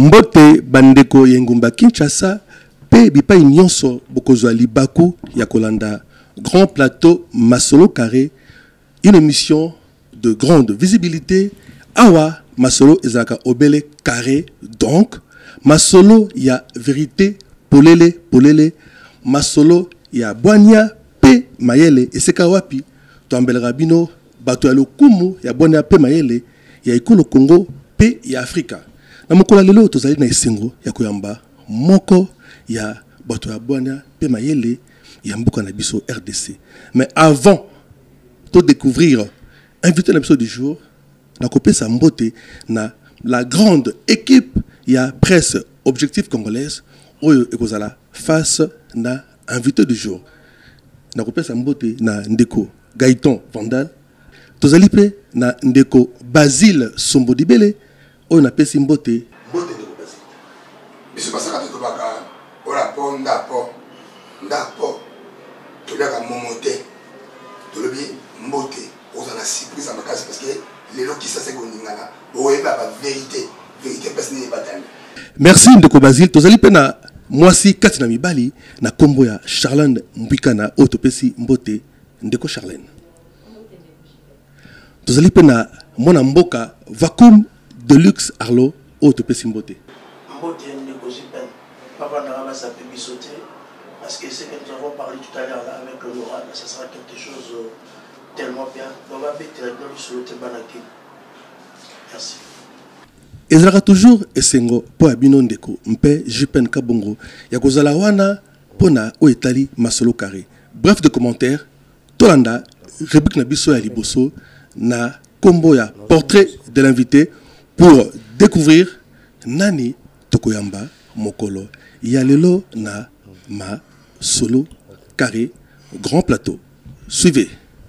Mbote bandeko yengumba Kinshasa pe bipai nyonso bokozwa libaku ya kolanda Grand Plateau Masolo Carré, une émission de grande visibilité. Awa Masolo ezaka obele carré, donc Masolo ya vérité polele Masolo ya boania pe mayele eseka wapi toambele rabino bato ya lokumu ya boania pe mayele ya ikolo Congo pe ya Afrika. Na mokola lelo tozali na esengo ya koyamba moko ya bato ya boania pe mayele ya mbuka na biso RDC. Mais avant de découvrir invité l'épisode du jour, na kopé sa mbote na la grande équipe ya presse Objectif Congolaise oyo ekozala face na invité du jour. Na kopé sa mbote na ndeko Gaëtan Vandal, tozali pe na ndeko Basile Sombodibele oyo na pesi mbote mbote ndeko Basile. Biso basaka tobaka ola po ndapo tolaka momote tolobi mbote ozana surprise à makasi parce que lelo qui ça c'est koningana boyeba ba vérité parce ni batani. Merci ndeko Basile. Tozali pe na mwasi kati na mibali na kombo ya Charlène Mbikana oyo topesi mbote ndeko Charlène. Tozali pe na mwana mboka Vacuum Deluxe Arlo oyo topesi mbote. Mbote ndeko Jipen papa na rama sa pe bisoté parce que c'est que nous avons parlé tout à l'heure avec Laurent, ça sera quelque chose tellement bien. On va mettre directement sur le Tebanaki. Merci. Ezalaka toujours esengo po abino ndeko mpe Jipen Kabongo ya kozala wana pona o etali Masolo Carré. Bref de commentaires, tolanda rubrique na biso ya liboso na kombo ya portrait de l'invité pour découvrir nani tokoyamba mokolo ya lelo na Masolo Carré Grand Plateau. Suivez.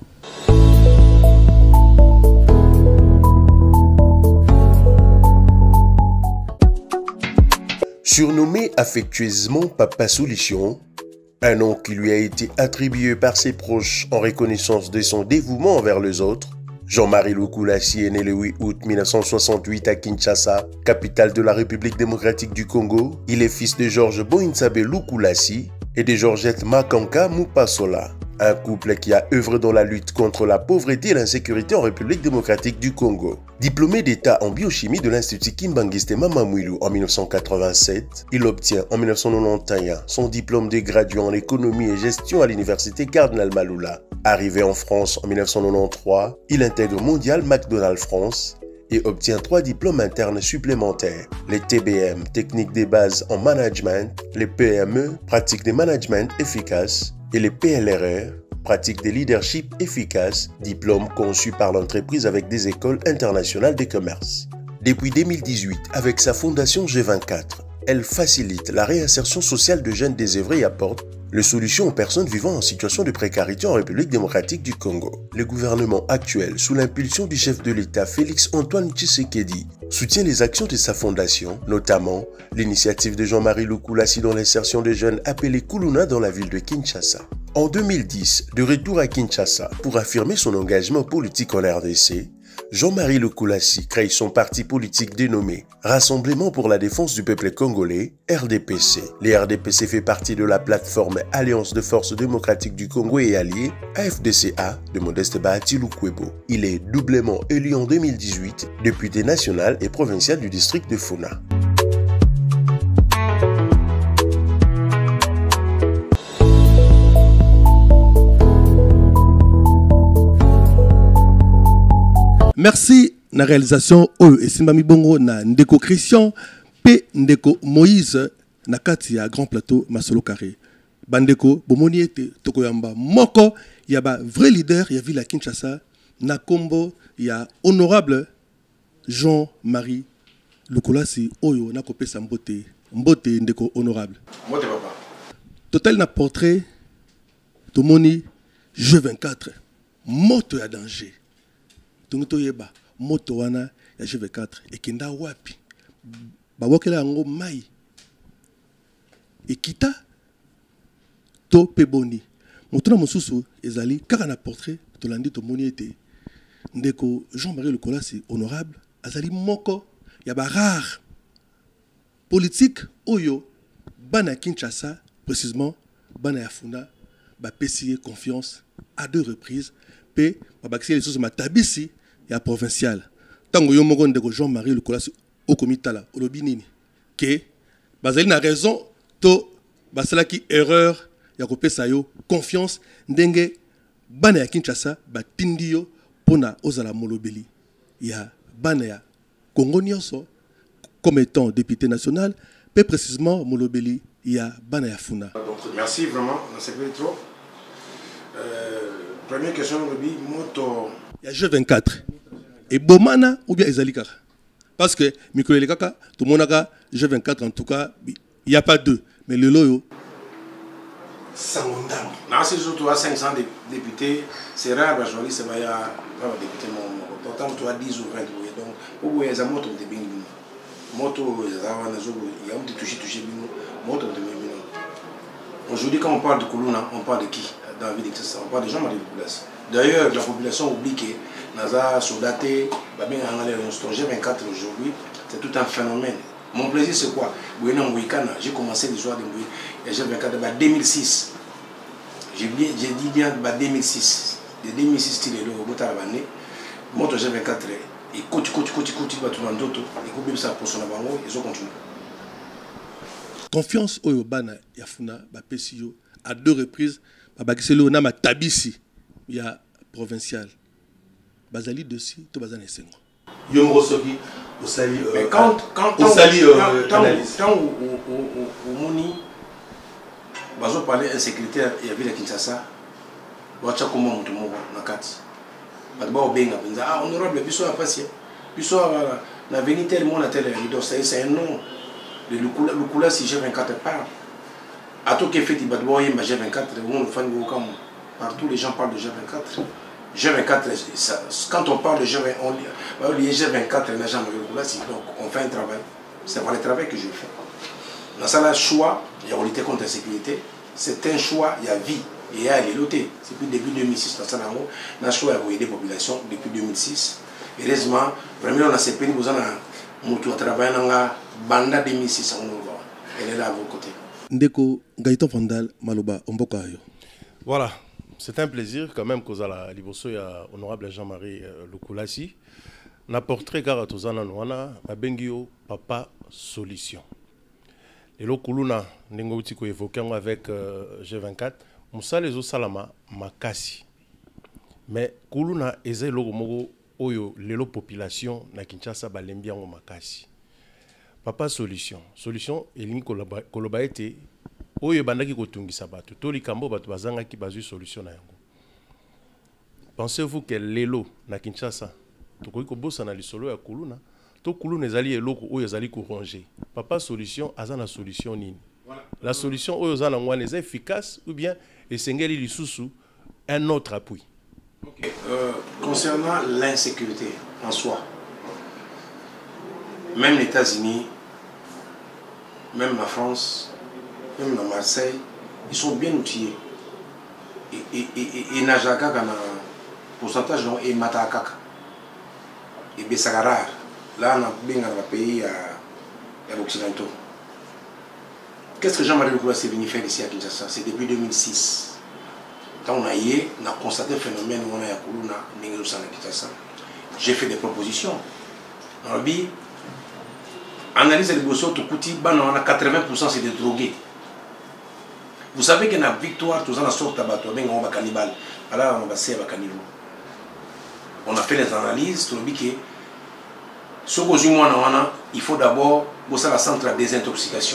Surnommé affectueusement Papa Solution, un nom qui lui a été attribué par ses proches en reconnaissance de son dévouement envers les autres, Jean-Marie Lukulassi est né le 8 août 1968 à Kinshasa, capitale de la République démocratique du Congo. Il est fils de Georges Boinsabe Lukulassi et de Georgette Makanka Mupasola, un couple qui a œuvré dans la lutte contre la pauvreté et l'insécurité en République démocratique du Congo. Diplômé d'État en biochimie de l'Institut Kimbangiste Mamamouilou en 1987, il obtient en 1991 son diplôme de graduat en économie et gestion à l'université Cardinal Malula. Arrivé en France en 1993, il intègre Mondial McDonald's France et obtient 3 diplômes internes supplémentaires, les TBM, techniques des bases en management, les PME, pratiques de management efficace, et les PLRR, pratiques de leadership efficace, diplômes conçus par l'entreprise avec des écoles internationales de commerce. Depuis 2018, avec sa fondation G24, elle facilite la réinsertion sociale de jeunes désœuvrés et apporte les solutions aux personnes vivant en situation de précarité en République démocratique du Congo. Le gouvernement actuel, sous l'impulsion du chef de l'État Félix-Antoine Tshisekedi, soutient les actions de sa fondation, notamment l'initiative de Jean-Marie Lukulassi dans l'insertion des jeunes appelés Kuluna dans la ville de Kinshasa. En 2010, de retour à Kinshasa pour affirmer son engagement politique en RDC, Jean-Marie Lukulassi crée son parti politique dénommé Rassemblement pour la défense du peuple congolais, RDPC. Les RDPC fait partie de la plateforme Alliance de forces démocratiques du Congo et alliés, AFDCA, de Modeste Bahati Lukwebo. Il est doublement élu en 2018, député national et provincial du district de Funa. Merci na réalisation oyo esimbami bongo na ndeko Christian pe ndeko Moïse na kati ya Grand Plateau Masolo Carré. Bandeko bomoni ete tokoyamba moko ya ba vrai leader ya ville ya Kinshasa na kombo ya honorable Jean-Marie Lukulassi oyo na kopesa mbote ndeko honorable. Mbote papa. Total na portrait tomoni G24 moto ya danger. Tungito yeba moto wana ya G24 ekenda wapi bawokela yango mai ekita to peboni motuna mosusu ezali kaka na portrait tolandi tomoni ete ndeko Jean-Marie Lukulassi honorable azali moko ya ba rare politique oyo bana Kinshasa précisément bana Yafuna ba pesier confiance à 2 reprises pe ba bakisi les choses matabisi ya provincial tango yo moko ndeko Jean-Marie Lukulasi au komitala olobi nini ke bazali na raison to basala ki erreur ya kopesa yo confiance ndenge bana ya Kinshasa batindi yo pona ozala molobeli ya bana ya Congo nyonso comme étant député national, plus précisément Molobeli, il y a Bana Funa. Donc, merci vraiment, c'est trop. Première question, moto. Il y a G24. Et Bomana ou bien Ezalikara. Parce que Mikolo Kaka, tout le monde a G24 en tout cas, il n'y a pas deux. Mais le loyo. Non, c'est surtout à 500 députés, c'est rare, parce que c'est pas député. Pourtant, tu as 10 ou 20. Donc, pour vous, il y a un moto de Bing. Aujourd'hui, quand on parle de Koulouna, on parle de qui dans la vie d'Excès? On parle de Jean-Marie Lukulasi. D'ailleurs, la population oublie que Naza, Sodaté, G24 aujourd'hui, c'est tout un phénomène. Mon plaisir, c'est quoi? J'ai commencé l'histoire de G24 en 2006. J'ai dit bien 2006. De 2006, il est là, au bout de l'année. Mon G24 et côté ils ont continué. Confiance au Bana Yafuna Bapesio à 2 reprises Babakiselo na matabisi ya provincial bazali dessus to bazana sengo yomro soki osali mais quand osali analyse quand au moni bazo parler insécurité ya ville ya Kinshasa wacha comment mutu moko na kati ah, honorable, biso a passé. Biso na veni tellement na telle c'est un nom. Le Lukulasi G24 parle. À tout qui fait il G24, partout les gens parlent de G24. G24, quand on parle de G24, on lit G24 n'a jamais Lukulasi. Donc on fait un travail. C'est pas le travail que je fais. Dans ça, le choix, il y a lutter contre la sécurité. C'est un choix, il y a vie. Et il y a les lotés. C'est depuis début 2006, on a choisi à aider les populations depuis 2006. Heureusement, vraiment, on a ces pays, nous avons travaillé dans la banda 2006. Elle est là à vos côtés. Ndeko Gaëtan Vandal Maloba Ombokayo. Voilà, c'est un plaisir quand même que la Liboso ya honorable Jean-Marie Lukulasi. Na portrait car tozana noana abengio papa solution. Et le Kuluna ndingo utiko évoqué avec G24. Moussa les salama makasi. Mais Kuluna eze logo mogo oyo lelo population na Kinshasa balembia ngo makasi. Papa solution. Solution elingi koloba ete oyo bandaki kotungisa bato. To likambo bato bazanga ki bazu solution na yango. Pensez-vous que lelo na Kinshasa tokoki kobosa na lisolo ya Kuluna to Kuluna ezali eloko oyo ezali ko ranger. Papa solution azana solution nini? La solution oyo zana ngwana est efficace ou bien esengeli lisusu un autre appui. Okay. Concernant l'insécurité en soi, même les États-Unis, même la France, même la Marseille, ils sont bien outillés. Et Najaka a un pourcentage et Matakaka et Bessagarar. Là, on a bien un pays à l'Occidentaux. Qu'est-ce que Jean-Marie Lukulasi est venu faire ici à Kinshasa? C'est depuis 2006. Quand on a constaté le phénomène où on a Kuluna, j'ai fait des propositions. On a dit, analyse les bossos, tout petit, on a 80% c'est des drogués. Vous savez qu'il y a une victoire, tout ça, on a sorti à bateau, on va cannibale. Alors on va servir à cannibale. On a fait les analyses, tout le dit que ce il faut d'abord bosser la centre de désintoxication.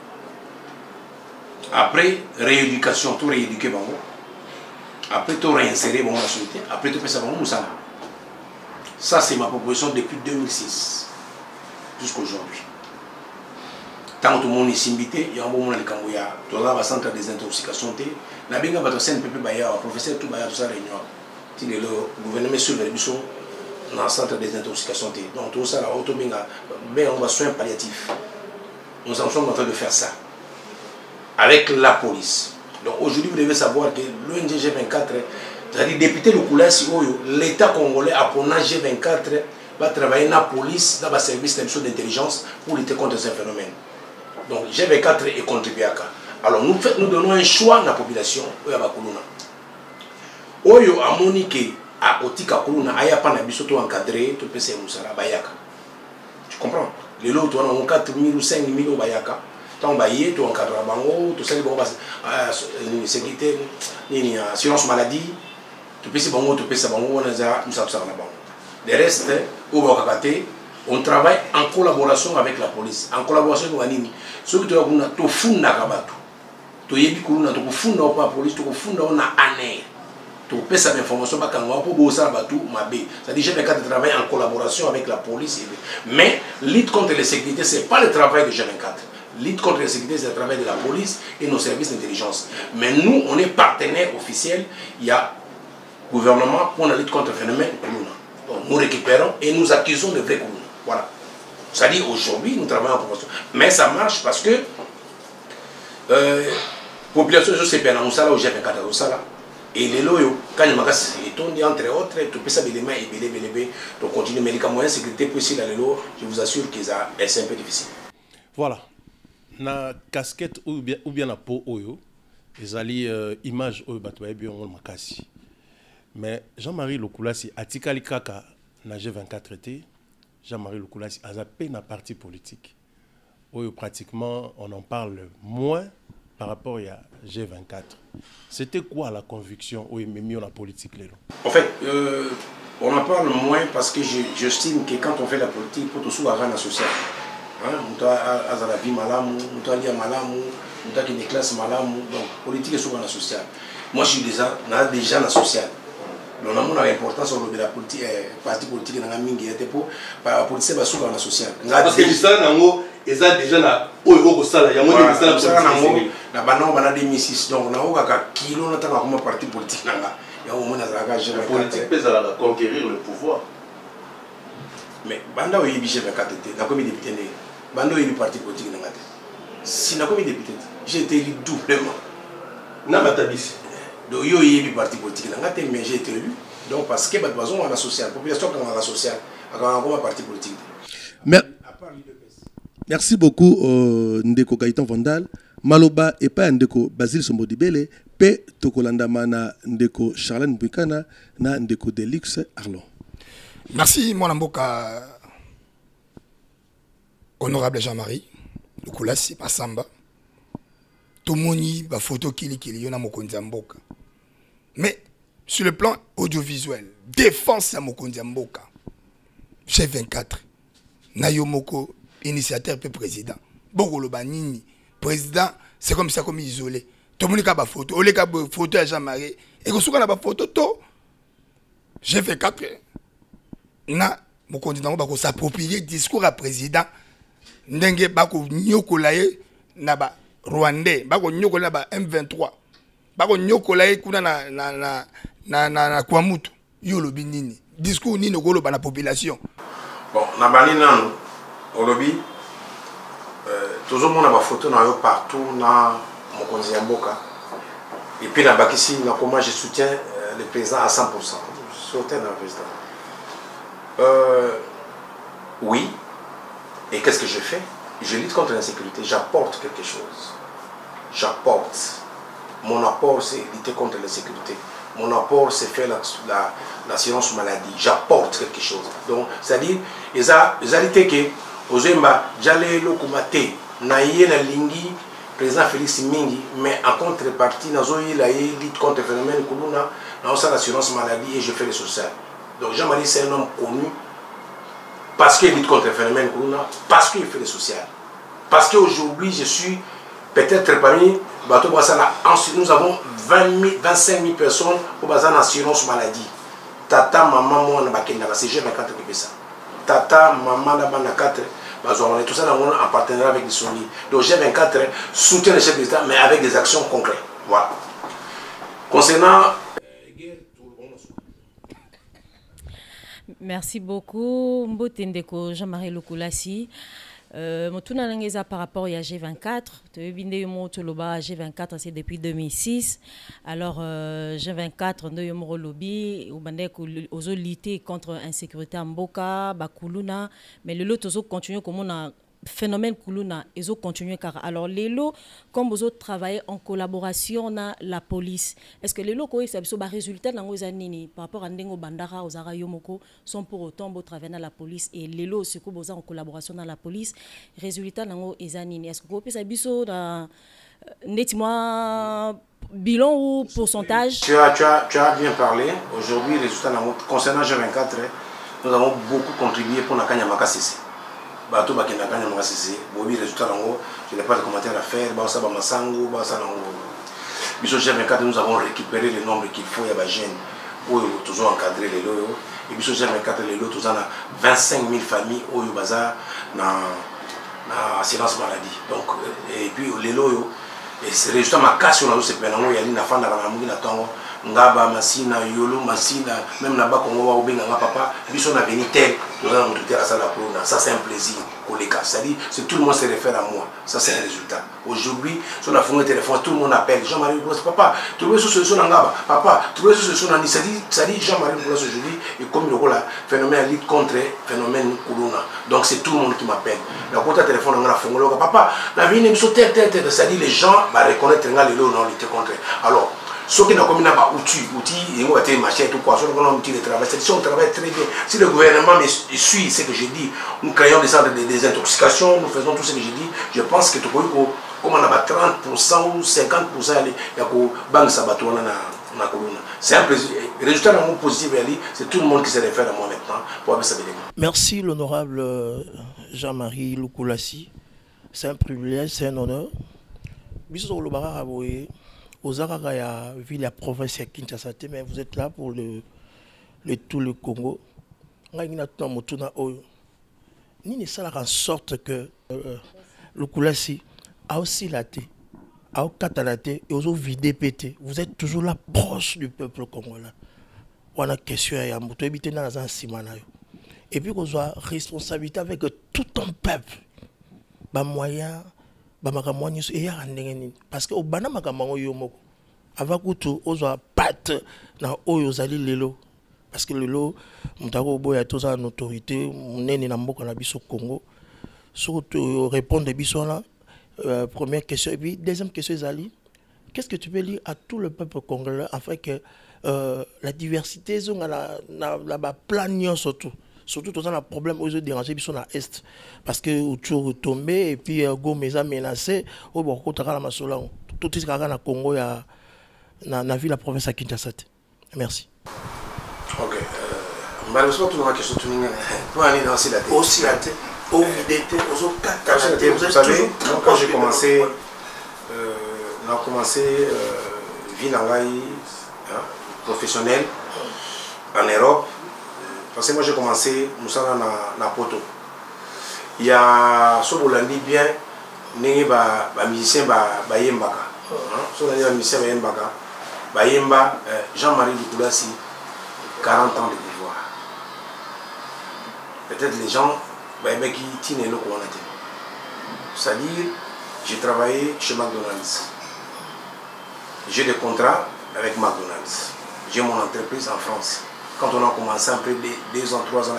Après, rééducation, tout rééduquer, bon. Après, tout réinsérer, bon, la société. Après, tout faire ça, bon, ça. Ça, c'est ma proposition depuis 2006 jusqu'à aujourd'hui. Tant que tout le monde est invité, il y a un bon moment dans le Cambodge, dans le centre de désintoxication, la binga va te faire un professeur, tout ça réunion. Le gouvernement surveille dans le centre de désintoxication. Donc, tout ça, on va soins palliatifs. Nous sommes en train de faire ça. Avec la police. Donc aujourd'hui, vous devez savoir que l'ONG G24, c'est-à-dire député Lukulasi, l'État congolais a pour G24 va travailler dans la police, dans le service d'intelligence pour lutter contre ces phénomènes. Donc G24 est contribué à ça. Alors nous donnons un choix à la population. Oyo amoni ke a otika kuluna aya pa na biso to encadré to pese musala bayaka. Tu comprends? Les lots on a 4 000 ou 5 000 bayaka. Tant baye to encadrer bango, to sali bango sécurité ni assurance maladie. To pese bango on a za musa na bango. Le reste au bakakate on travaille en collaboration avec la police. En collaboration avec nini? Ceux qui to funda kabatu. To yebi kuluna to funda pa police to funda on a année. Pour payer cette information, pour bosser c'est-à-dire que G24 travaille en collaboration avec la police. Mais lutte contre la sécurité, ce n'est pas le travail de G24. Lutte contre la sécurité, c'est le travail de la police et nos services d'intelligence. Mais nous, on est partenaires officiels. Il y a le gouvernement pour la lutte contre le phénomène. Donc nous récupérons et nous accusons de vrais Koulouna. Voilà. C'est-à-dire aujourd'hui, nous travaillons en collaboration. Mais ça marche parce que la population de CPN, on au G24, et les loyaux, quand il m'a cassé, entre autres, tu peux savoir les mains et belé, donc continuer, mais les moyens de sécurité possible dans les lots, je vous assure que c'est un peu difficile. Voilà. Na casquette ou bien la peau oyo, ils allaient image oyo batoué bien on makasi. Mais Jean-Marie Lukulasi atikali kaka na G24 été, Jean-Marie Lukulasi a zappé na parti politique. Oyo pratiquement on en parle moins par rapport à G24. C'était quoi la conviction où il m'a mis en politique les En fait, on en parle moins parce que j'estime que quand on fait la politique, il faut tout avoir un social. On a la vie malamu, on a la malamu, on a une classe malamu. Donc, politique est souvent social. Moi, je suis déjà dans social. Donc, on a l'importance de la politique, parti politique dans la mingi, la politique est souvent social. Parce que ça, ils ont déjà na oyo sala ya moni ça na bana bana 2006 donc na oka kilo na tanga comme parti politique nanga ya au moins na la politique pèse à conquérir le pouvoir. Mais banda oyi bi chef de na comme député né banda oyi parti politique nanga si na comme député j'ai été élu doublement na batabisi donc yo yi parti politique nanga mais j'ai été élu donc parce que bat bazon la social population quand la social comme parti politique. Mais merci beaucoup, Ndeko Gaëtan Vandal. Maloba et pas Ndeko Basile Sombodibele, P. Tokolandamana Ndeko Charlène Bukana, na Ndeko Delix Arlon. Merci, mon amboka. Honorable Jean-Marie, Lukulasi, Masamba. Tomoni, ba photo kili yona mokonzi mboka. Mais, sur le plan audiovisuel, défense à mokonzi mboka. G24. Nayomoko. Initiateur et président. Bogolo Banini, président, c'est comme ça comme isolé. Tout le monde a une photo. On a une photo à Jean-Marie. Et quand on a une photo, j'ai fait 4. Na, mon candidat va s'approprier discours à président. Ndenge bako nyokolaye na ba Rwandais, bako nyokolaye ba M23. Bako nyokolaye kuna na Kwamutu. Yo lobi nini. Discours ni no golo ba na population. Bon, na bani nanu Olobi, tout le monde a des photos partout dans mon conseil Mboka. Et puis, dans Bakissi, comment je soutiens le président à 100%. Je soutiens le président. Oui. Et qu'est-ce que je fais? Je lutte contre l'insécurité. J'apporte quelque chose. J'apporte. Mon apport, c'est lutter contre l'insécurité. Mon apport, c'est faire l'assurance maladie. J'apporte quelque chose. Donc, c'est-à-dire, ils ont dit que Ozemba, j'allais le combattre. Naïe na lingi, président Félix Mingi, mais en contrepartie, nazoï la lutte contre le phénomène Koulouna, dans l'assurance maladie et je fais le social. Donc Jean-Marie, c'est un homme connu parce qu'il lutte contre le phénomène Koulouna, parce qu'il fait le social. Parce qu'aujourd'hui, je suis peut-être parmi Bateau Bassana. Nous avons 25 000 personnes pour Bassana assurance maladie. Tata, maman, moi, on a c'est G24 qui fait ça. Tata, maman, là-bas, on a 4. Tout ça en partenariat avec les Sony. Donc G24 soutient le chef d'État, mais avec des actions concrètes. Voilà. Concernant... Merci beaucoup, Mbotendeko Jean-Marie Lukulasi. Motuna langeza par rapport à G24, G24 c'est depuis 2006. Alors G24 nous lobby ou lutter contre l'insécurité en Mboka, Bakuluna, mais le lot continue comme on a phénomène kuluna ezo continuer car alors lelo comme vous autres travaillez en collaboration na la police est-ce que lelo ko ça biso ba résultat nango zanini par rapport à ndengo bandara ozara yomoko sont pour autant beau travailler na la police et lelo ce que vous en collaboration dans la police résultat nango ezanini est-ce que ko pesa biso na nettement bilan ou pourcentage? Tu as bien parlé. Aujourd'hui, résultat concernant G24, nous avons beaucoup contribué pour la Kanyamaka CC. Bateau Bakina Kanyamaka CC. Bobi résultat je n'ai pas de commentaires à faire. Basa Bamasango, Basa Biso G24, nous avons récupéré le nombre qu'il faut. Il y a des jeunes où toujours encadré les lots. Et Biso G24, les lots, tous en a 25 000 familles où il y a assurance maladie. Donc, et puis les lots. Et c'est résultat ma casse on a aussi peine il y a une femme dans la mouille na tongo ngaba masina yolo masina même là-bas Congo wa obenga papa biso na venu tel nous allons monter à ça la pro ça c'est un plaisir pour les cas c'est-à-dire c'est tout le monde se réfère à moi ça c'est un résultat aujourd'hui sur la fond téléphone tout le monde appelle Jean-Marie Boulas papa tu veux solution ngaba papa tu veux solution ni c'est-à-dire Jean-Marie Boulas aujourd'hui et comme le rôle phénomène lutte contre phénomène corona donc c'est tout le monde qui m'appelle la côté téléphone on a fongolo papa la vie n'est pas tel c'est-à-dire les gens va reconnaître les lots non lutter contre alors ce qui n'a comme n'a pas outils ils vont être machette ou quoi sur le outil de travail c'est si on travaille très bien si le gouvernement suit ce que je dis nous créons des centres de désintoxication nous faisons tout ce que je dis je pense que tout comme on a 30% ou 50% il y a ko banque sabato na colonne c'est un résultat positif c'est tout le monde qui se réfère à moi maintenant pour avoir ça. Merci l'honorable Jean-Marie Lukulassi, c'est un privilège, c'est un honneur. Biso Lobara Aboye Ozaraka ya ville la province ya Kinshasa mais vous êtes là pour tout le Congo. Ngayina tuna mutuna oyo. Ni ça en sorte que Lukulassi a aussi laté, a katalaté et ozo vidé pété. Vous êtes toujours là proche du peuple congolais. On a question ya muto ebité na za simana yo. Et puis qu'on soit responsabilité avec tout un peuple. Ba moyen parce que au banama kamango yomoko avakutu ozo pat na oyo zali lelo parce que lelo mutako boya toza en autorité munene na mboka na biso Congo surtout répondre biso là première question et puis deuxième question zali qu'est-ce que tu peux dire à tout le peuple congolais afin que la diversité zonga la plan surtout tout ça un problème aux déranger sur la est parce que autour tombé et puis Gomez a menacé au beaucoup de la masola tout ce qu'il y a na Congo ya na ville la province à Kinshasa. Merci. OK. Malheureusement tout la question tout pour aller dans la tête aussi la tête au vidété aux autres vous savez quand j'ai commencé on a commencé vie professionnelle en Europe. Parce que moi j'ai commencé Moussala na Poto. Il y a ce Bolandi bien, n'est ba musicien ba yembaka. Ce Bolandi ba musicien ba yembaka. Ba yemba Jean-Marie Lukulassi 40 ans de pouvoir. Peut-être les gens ba yemba qui tiennent le coin. C'est-à-dire j'ai travaillé chez McDonald's. J'ai des contrats avec McDonald's. J'ai mon entreprise en France. Quand on a commencé après 2 ans, 3 ans,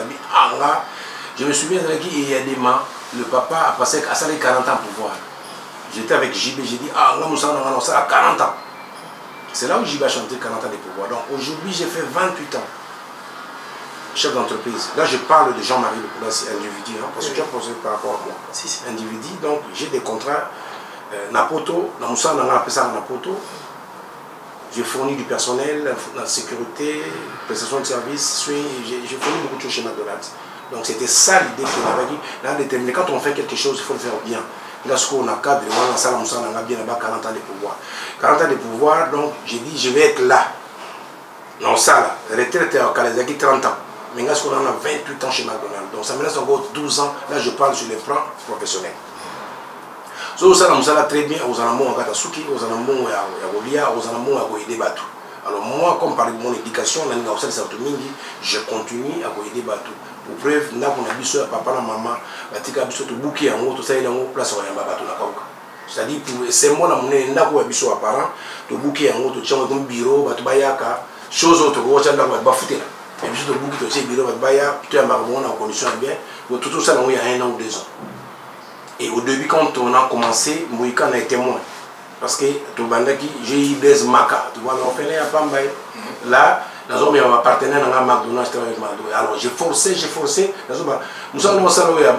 je me souviens qu'il y a des mains, le papa a passé à 40 ans pour voir. J'étais avec JB, j'ai dit, on a ça à 40 ans. C'est là où JB a chanté 40 ans de pouvoir. Donc aujourd'hui, j'ai fait 28 ans, chef d'entreprise. Là, je parle de Jean-Marie Lukulassi, individu, parce que tu as posé par rapport à moi. Individu, donc j'ai des contrats, Napoto, Namoussa, on a appelé ça Napoto. J'ai fourni du personnel, la sécurité, prestation de services, j'ai fourni beaucoup de choses chez McDonald's. Donc c'était ça l'idée qu'on avait dit. Là, déterminé, quand on fait quelque chose, il faut le faire bien. Lorsqu'on a cadre, on a ça, on a bien là-bas 40 ans de pouvoir. 40 ans de pouvoir, donc j'ai dit, je vais être là. Non, ça, la retraite à Kalazaki, 30 ans. Mais là, on a 28 ans chez McDonald's. Donc ça me laisse encore 12 ans. Là, je parle sur les plans professionnels. So ça nous a très bien aux alamons à Katasuki, aux alamons à Golia, aux alamons à Goïde Batou. Alors moi, comme par mon éducation, je continue à Goïde Batou. Pour preuve, nous avons dit à papa et maman, tout bouquet en haut, tout ça, il y a une place où il y a un bateau. C'est-à-dire, c'est moi, nous avons dit à parents, tout bouquet en haut, tout ça, un bureau, bateau bayaka, chose autre, tu as un bafouté. Et puis, tout bouquet, tout ça, bureau, bateau bayaka, tu as un marron en condition bien, tout ça, il y a 1 an ou 2 ans. Et au début, quand on a commencé, Moïka a été témoin. Parce que j'ai eu des Maka. Tu vois, on fait là, nous avons un partenaire dans la McDonald's. Alors j'ai forcé. Nous avons un salaire,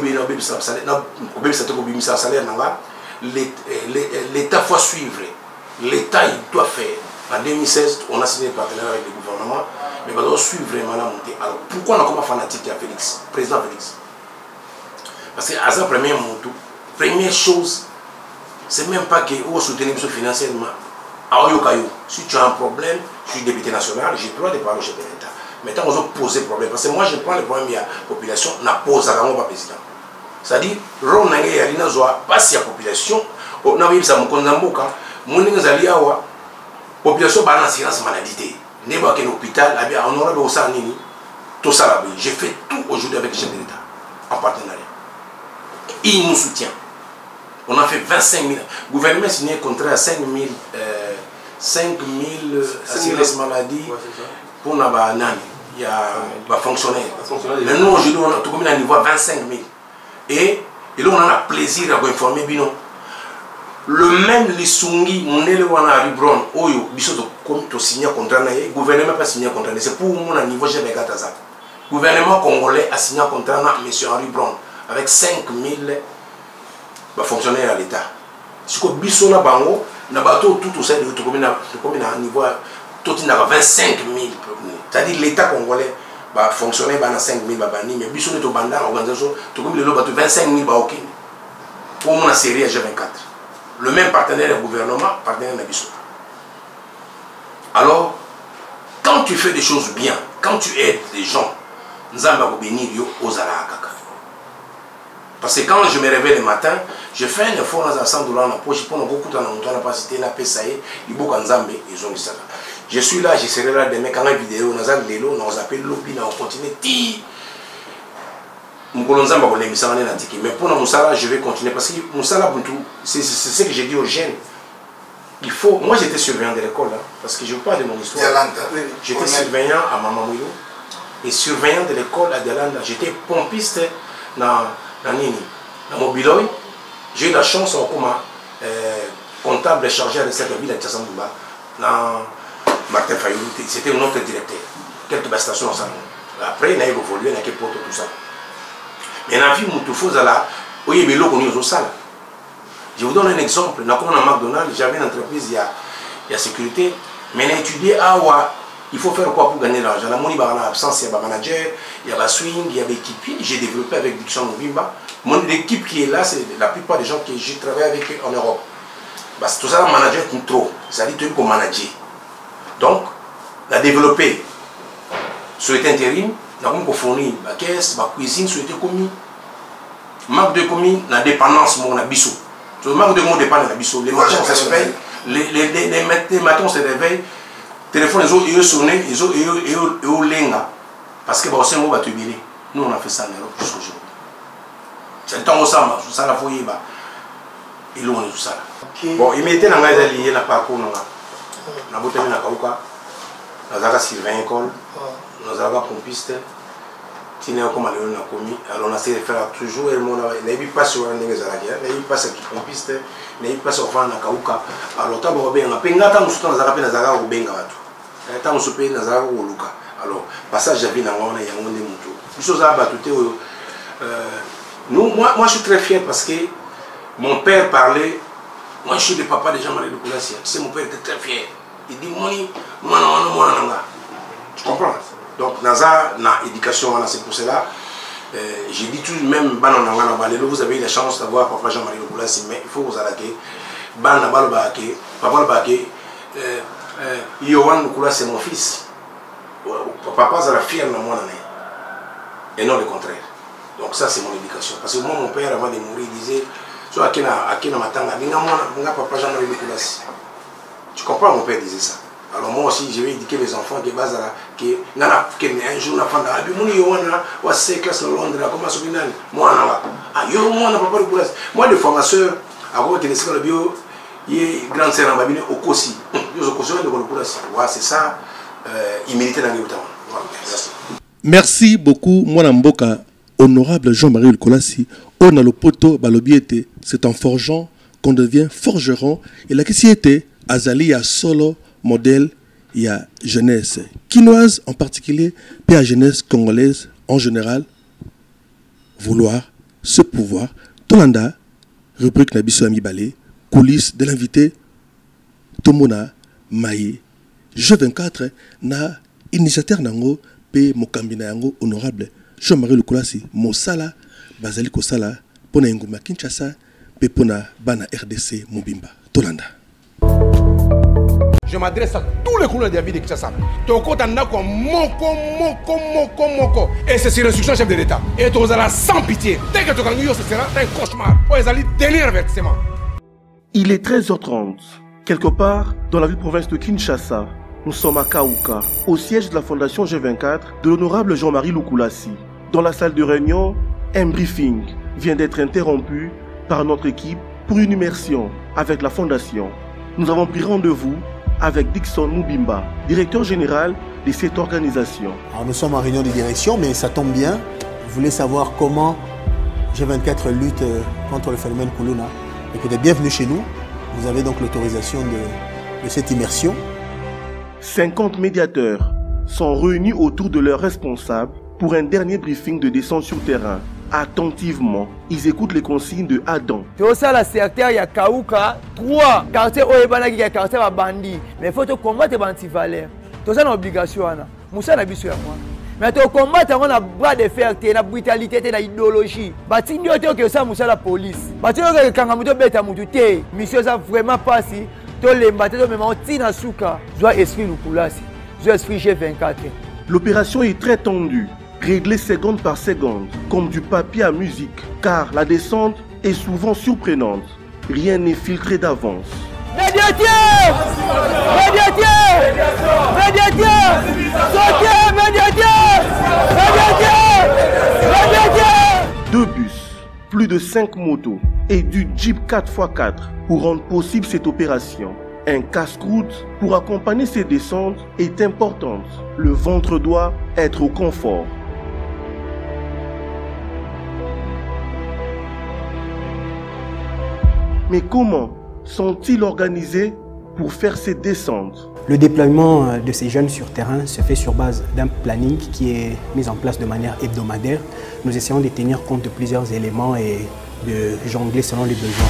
l'État faut suivre. L'État il doit faire. En 2016, on a signé le partenariat avec le gouvernement, mais on doit suivre vraiment la montée. Alors pourquoi on a comme fanatique à Félix, président Félix? Parce que à sa première chose, c'est même pas qu'on soutient financièrement. Si tu as un problème, je suis député national, j'ai le droit de parler au chef de l'État. Maintenant, on a posé problème. Parce que moi, je prends le problème de la population, on a posé à mon président. C'est-à-dire, on a pas si la population, on a vu ça, on a vu population a une assurance maladie. On a un hôpital, on aura tout ça. J'ai fait tout aujourd'hui avec le chef de l'État, en partenariat. Il nous soutient. On a fait 25 000. Le gouvernement a signé un contrat à 5 000 assurances maladie pour les fonctionnaires. Mais nous, aujourd'hui, on a tout comme un niveau à 25 000. Et là, on a le plaisir à vous informer. Le même Lissungi, mon élève à Ribron, Oyo, Bissot, comme tu signes un contrat, le gouvernement n'a pas signé un contrat. C'est pour mon niveau, j'ai regardé ça. Le gouvernement congolais a signé un contrat avec M. Henri Brown avec 5 000 fonctionnaires à l'État. Si vous avez un bango, na bateau tout ça, comme un niveau, tout il y a 25 000. C'est-à-dire l'État congolais va fonctionner dans 5 000, mais Bissot est au bandar, organisation, tout comme le 25 000 pour mon série à G24. Le même partenaire du gouvernement, partenaire de Bissot. Alors, quand tu fais des choses bien, quand tu aides les gens, nous allons bénir aux Alakaka. Parce que quand je me réveille le matin, je fais un effort dans 100 $ dans la poche, pour beaucoup de temps, on n'a pas cité la PSAE, ils ont dit ça. Je suis là, je serai là demain, quand la vidéo, nous avons des lots, nous appelons l'OPI, nous continuons. Mais pour Moussala, je vais continuer parce que Moussala, c'est ce que j'ai dit aux jeunes. Il faut, moi j'étais surveillant de l'école, hein, parce que je vous parle de mon histoire. J'étais surveillant à Mamamouilo et surveillant de l'école à Dialanda. J'étais pompiste dans Mobiloy. J'ai eu la chance en comme comptable chargé de cette ville à Tchassamouba, dans Martin Fayou. C'était un autre directeur. Quelques stations en salon. Après, il a évolué, il a porte tout ça. Mais dans la vie, je vous donne un exemple. Dans McDonald's, j'avais une entreprise, il y a sécurité, mais j'ai étudié il faut faire quoi pour gagner de l'argent. Il y a absence, il y a manager, il y a swing, il y a l'équipe. J'ai développé avec Diction Mobimba. L'équipe qui est là, c'est la plupart des gens que j'ai travaillé avec eux en Europe. Parce que tout ça, le manager est trop. C'est-à-dire que tu peux manager. Donc, la développer sur l'intérim. Nous avons fourni la caisse, la cuisine, souhaité commis. Marque de commis, la dépendance, mon abisso. Le marque de mon dépend de l'abisso. Les matins, on se réveille. Les matins, on se réveille. Téléphone, ils ont sonné, ils ont lenga. Parce que c'est un mot battu. Nous, on a fait ça en Europe jusqu'au jour. C'est le temps où ça la foyer. Ils ont tout ça. Bon, il m'était dans la lié la parcours. On a bouté dans la Kauka. On a Sylvain École. Nous avons pompiste, alors on a essayé de faire toujours, il n'y a pas sur la guerre, il n'y a pas sur la pompiste, il n'y a pas sur la Kauka. Alors, quand on a fait un temps, on a fait un temps, alors, passage à Vina, on a eu moi, je suis très fier parce que mon père parlait, moi je suis le papa de Jean-Marie Lukulassi, tu sais, mon père était très fier. Il dit, tu comprends? Donc, dans l'éducation, c'est pour cela. J'ai dit tout de même, vous avez eu la chance d'avoir papa Jean-Marie Lukulassi, mais il faut vous arrêter. Papa Yohan Lukulassi, c'est mon fils. Papa sera fier de moi. Et non le contraire. Donc, ça, c'est mon éducation. Parce que moi, mon père, avant de mourir, il disait, papa Jean-Marie Lukulassi. Tu comprends, mon père disait ça. Alors moi aussi, je vais éduquer mes enfants qui basent là, qui un jour, moi, de formation, avant que les bio, il y a grande sœur en Babine au Kossi. C'est ça, il méritait dans les Merci beaucoup, Mwana Mboka, honorable Jean-Marie Lukulassi, On a le poteau, balobiete, c'est en forgeant qu'on devient forgeron. Et la question était, Azali, il y a solo modèle, il y a jeunesse quinoise en particulier, puis la jeunesse congolaise en général, vouloir ce pouvoir. Tolanda, rubrique Nabiso Amibale, coulisses de l'invité, Tomona Maye, G24, na initiateur nango, pe mokambina yango honorable, Jean-Marie Lukulasi, Mosala, Bazali Kosala, Pona Nguma Kinshasa, pe Pona Bana RDC Mobimba. Tolanda. Je m'adresse à tous les couleurs de la vie de Kinshasa. Toko Tandako moko. Et c'est sur l'instruction chef de l'État. Et tu auras sans pitié. Dès que tu as ce sera un cauchemar. Pour les alliés délire versement. Il est 13h30. Quelque part dans la ville province de Kinshasa, nous sommes à Kaouka, au siège de la fondation G24 de l'honorable Jean-Marie Lukulasi. Dans la salle de réunion, un briefing vient d'être interrompu par notre équipe pour une immersion avec la fondation. Nous avons pris rendez-vous avec Dixon Mubimba, directeur général de cette organisation. Alors nous sommes en réunion de direction, mais ça tombe bien. Je voulais savoir comment G24 lutte contre le phénomène Kuluna. Écoutez, bienvenue chez nous. Vous avez donc l'autorisation de cette immersion. 50 médiateurs sont réunis autour de leurs responsables pour un dernier briefing de descente sur terrain. Attentivement, ils écoutent les consignes de Adam. C'est ça la secteur ya Kaouka 3 quartier oyebana ki quartier ba bandi mais faut combattre bantivaleur. C'est ça l'obligation ana. Musa na biso ya moi. Mais to combattre on a bras de fer na brutalité na idéologie. Batindi ote que ça musa la police. Batindi que kanga muto beta mutu te. Mission ça vraiment passi. To lemba te to même tina suka. Joie esprit Lukulasi. Joie esprit G24. L'opération est très tendue. Réglé seconde par seconde, comme du papier à musique, car la descente est souvent surprenante. Rien n'est filtré d'avance. Médiateur! Médiateur! Médiateur! Sautez, médiateur! Médiateur! Médiateur! 2 bus, plus de 5 motos et du Jeep 4x4 pour rendre possible cette opération. Un casse-croûte pour accompagner ces descentes est importante. Le ventre doit être au confort. Mais comment sont-ils organisés pour faire ces descentes? Le déploiement de ces jeunes sur terrain se fait sur base d'un planning qui est mis en place de manière hebdomadaire. Nous essayons de tenir compte de plusieurs éléments et de jongler selon les besoins.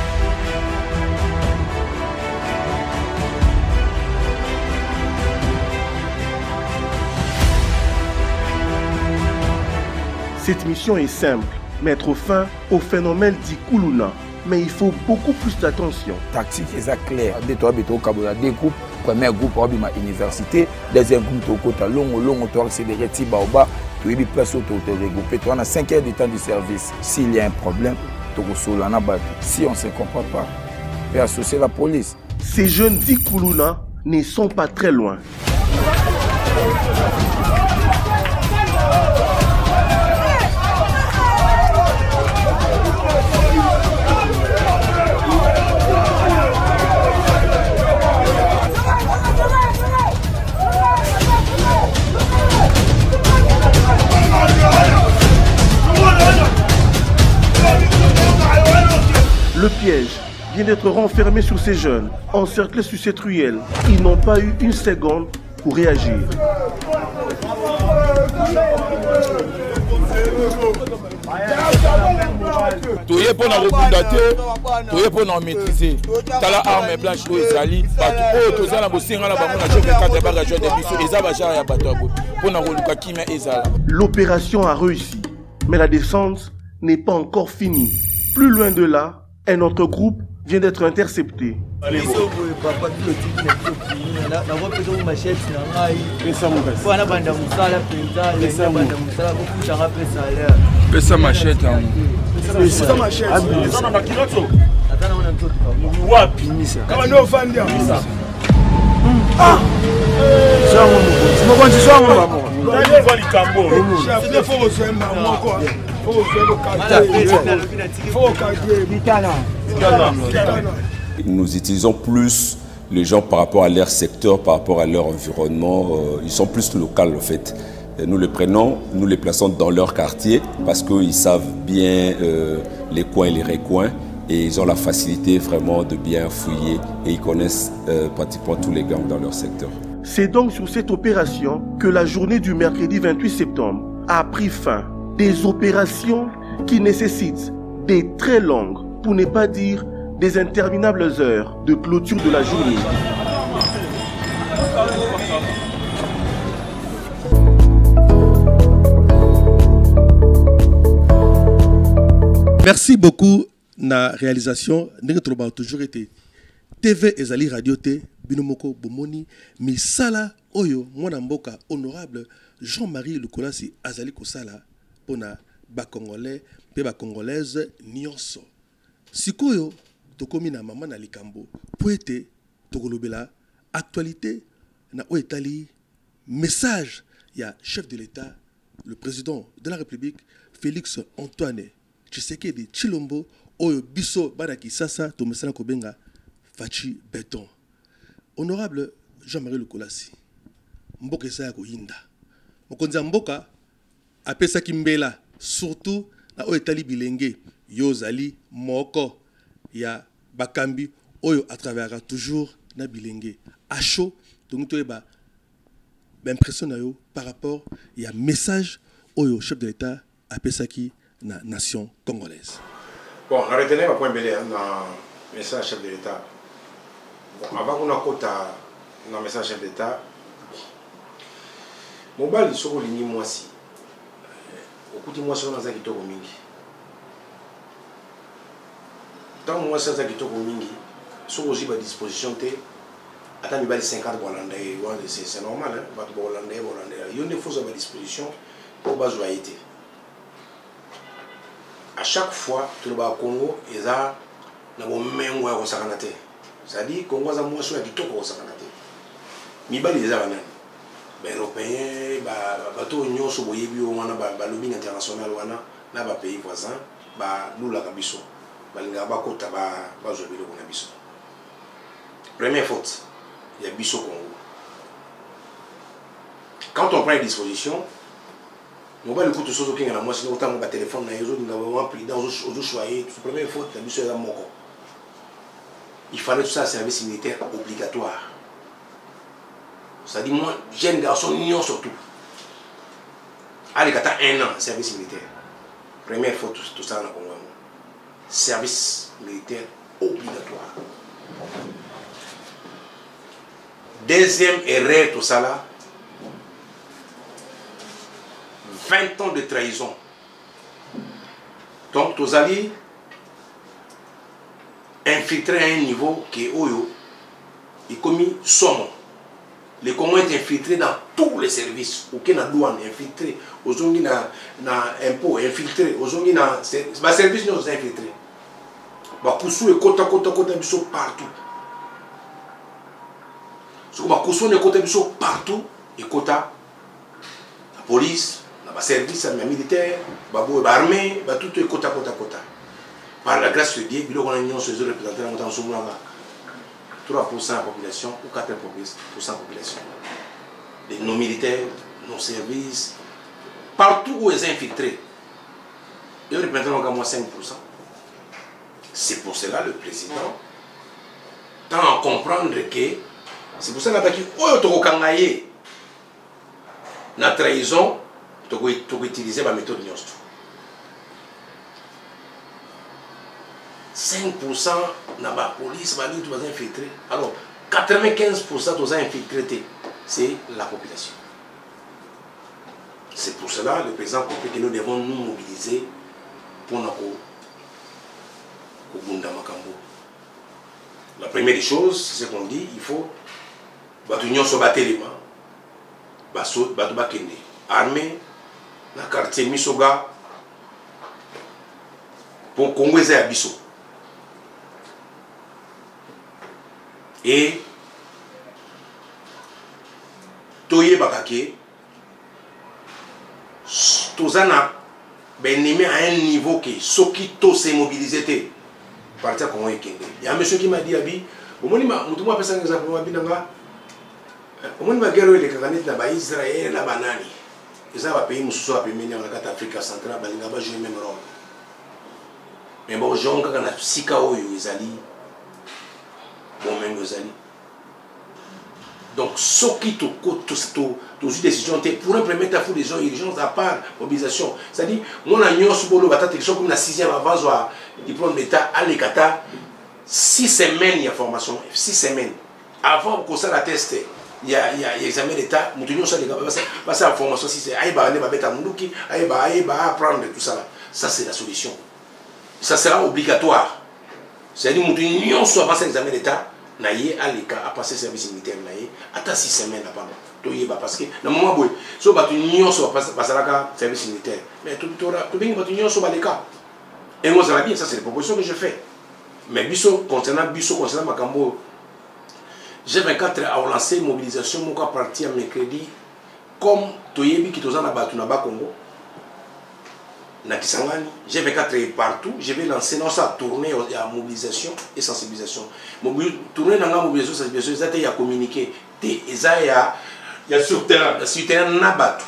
Cette mission est simple, mettre fin au phénomène dit Kuluna. Mais il faut beaucoup plus d'attention. Tactique est claire. Deux groupes. Premier groupe à l'université. Deuxième groupe au côté long, tu accéléré Tibaoba. Tu es place où tu es regroupé. Tu as 5 heures de temps de service. S'il y a un problème, tu es si on ne se comprend pas, tu peux associer la police. Ces jeunes dits Kuluna ne sont pas très loin. Le piège vient d'être renfermé sur ces jeunes, encerclés sur cette ruelle. Ils n'ont pas eu une seconde pour réagir. Tu es pour nous recondater, tu es pour nous maîtriser. Tu as la arme blanche au Israël. Tu as la bossing à la L'opération a réussi, mais la descente n'est pas encore finie. Plus loin de là, un autre groupe vient d'être intercepté. Nous utilisons plus les gens par rapport à leur secteur, par rapport à leur environnement. Ils sont plus locaux en fait. nous le prenons, nous les plaçons dans leur quartier parce qu'ils savent bien les coins et les recoins et ils ont la facilité vraiment de bien fouiller et ils connaissent pratiquement tous les gangs dans leur secteur. C'est donc sur cette opération que la journée du mercredi 28 septembre a pris fin. Des opérations qui nécessitent des très longues, pour ne pas dire des interminables heures de clôture de la journée. Merci beaucoup na réalisation. Nous avons toujours été TV ezali radio te binomoko bomoni misala oyo mwana mboka honorable Jean-Marie Lukulasi azali kosala pona ba congolais pe ba congolaise nyonso. Sikoyo tokomi na mama na likambo po ete tokolobela actualité na oetali message ya chef de l'État le président de la République Félix Antoine Tshisekedi Tshilombo oyo biso bana Kisasa to mesana kobenga Fachi Béton. Honorable Jean-Marie Lukulasi mboka esa ko yinda mokonzi mboka apesa kimbela surtout na oetali bilenge yozali moko ya bakambi oyo à travers toujours na bilenge à chaud donc to eba impression na yo par rapport ya message oyo chef de l'État apesa ki na nation congolaise. Bon, on a retenu un point belé dans le message chef de l'État. Bon, avant qu'on a quota dans le message chef d'État, mon bal, il sera au ligne moi si. Au coup de moi, sur un qui mingi. Tant moi, c'est un qui mingi, sur aussi à disposition, attends, il y a 50 Hollandais, c'est normal, hein, Hollandais. Il y a des choses à disposition pour base de l'Haïti. À chaque fois, tout le Congo, ils ont même un sakanate. C'est-à-dire que Congo a moins sur qui toko sakanate. Mi bali les avanes. Ben européens, bateau union sur boyebi au mana ba lobbying international wana na ba pays voisins, ba lula kabiso. Balinga ba kota ba zobilo kona biso. Première faute, il y a biso Congo. Quand on prend les dispositions, on va le coup de choses qui ont moi sinon autant mon téléphone na yezo ngaba pris dans au choyer tout première faute la biso ya moko. Il fallait tout ça service militaire obligatoire. Ça dit moi jeune garçon union surtout. Allez kata 1 an service militaire. Première faute tout ça na Congo. Service militaire obligatoire. Deuxième erreur tout ça là. 20 ans de trahison. Donc, tous alliés infiltrés à un niveau qui est Oyo, et commis somme. Les Congos sont infiltrés dans tous les services. Aucun na douane infiltré, aux gens na impôt infiltré, aux gens na service nous infiltrés. Ba kusu et kota biso partout. Ce que ba kusu et kota biso partout et kota la police. Le service militaire, l'armée, tout est quota. Par la grâce de Dieu, il y a une se représenter dans ce moment-là. 3% de la population ou 4% de la population. Nos militaires, nos services, partout où ils sont infiltrés, ils représentent moins 5%. C'est pour cela le président tend à comprendre que c'est pour ça qu'il y a la trahison. Tu peux utiliser la méthode Nyonsto. 5% dans la police, tu vas infiltrer. Alors, 95% de infiltrés, c'est la population. C'est pour cela le président compris que nous devons nous mobiliser pour nous Makambo. La première des choses, c'est ce qu'on dit, il faut que nous se battre les mains, armée, dans le quartier Misoga, pour Congo et Abisso. Et Toye Bakake, Tozana, ben à un niveau qui Soki to s'est mobilisé. Partir Congo et Kende. Il y a un monsieur qui m'a dit Abi, au moment où je me suis dit, au moment où je me suis dit, Israël, la banane. Et ça va payer Moussou à payer dans la carte Afrique centrale, il va jouer le même rôle. Mais bon, les gens qui ont Sika Oyo, ils allient. Bon, même ils allient. Donc, ce qui te coûte, toutes les décisions, pour implémenter des gens urgence à part mobilisation. C'est-à-dire, moi, je suis comme la 6e avant le diplôme d'État à l'Écata. 6 semaines, il y a formation. 6 semaines. Avant qu'on s'en atteste, il y a examen d'État. Nous tenons ça, passer à la formation. Si c'est Aïba, Aïba, apprendre tout ça. Ça, c'est la solution. Ça sera obligatoire. C'est-à-dire, nous tenons soit passer l'examen d'État. Naïe à l'écart à passer service militaire naïe à 6 semaines à part parce que dans le moment où so batu union so passer la service militaire mais tout bien batu union so l'écart et moi ça va bien, ça c'est les propositions que je fais mais concernant Makambo G24 a lancé une mobilisation mon à partir mercredi comme toyebi qui tozana batu na ba Congo na Kisangani, G24 est partout, je vais lancer dans sa tournée à mobilisation et sensibilisation. Tournée dans la mobilisation et sensibilisation, il y a communiqué, il y a sur terrain, nabatu,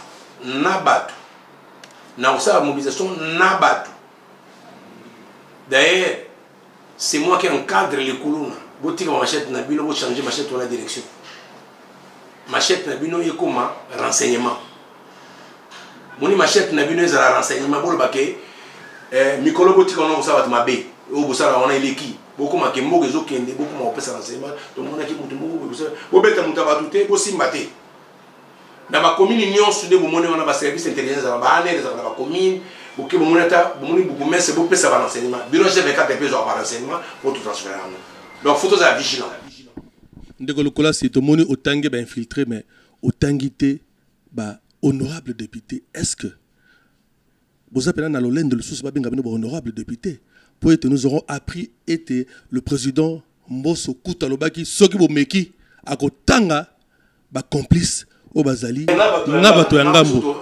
na la mobilisation nabatu. D'ailleurs, c'est moi qui encadre les colonnes. Si vous machette nabino, vous changez machette dans la direction. Machette nabino est comme renseignement. Moni machette na bino ezala renseignement bolo baké mikolo boti kono osaba mabe o bosala wana eleki boko makembo ezo kende boko ma opesa renseignement to mona ki mutu mo bo beta mutu batute bo simbate na ba commune nyonso de bo moni wana ba service intelligence ba ane de ba commune boké bo moni ta bo moni bo messe bo pesa ba renseignement biro G24 peso ba renseignement pour tout transférer donc faut être vigilant ndeko lokola c'est to moni otangi ba infiltré mais otangité ba honorable député, est-ce que vous avez un alolène de honorable député pour que nous aurons appris était le président Mbosso Koutalobaki soki bomeki akotanga ba complice au bazali na bato ya ngambo